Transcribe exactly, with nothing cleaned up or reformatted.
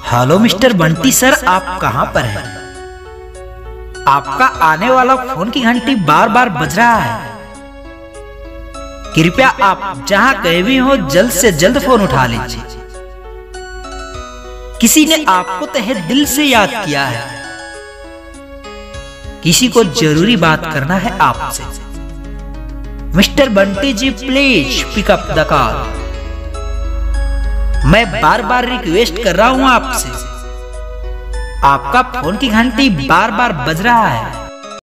Hello mister Bunty sir, आप कहां पर हैं? आपका आने वाला फोन की घंटी बार बार बज रहा है। कृपया आप जहां कहीं भी हो जल्द से जल्द फोन उठा लीजिए। किसी ने आपको तहे दिल से याद किया है। किसी को जरूरी बात करना है आपसे। Mister Bunty ji please pick up the call. मैं बार बार रिक्वेस्ट कर रहा हूं आपसे। आपका फोन की घंटी बार बार बज रहा है।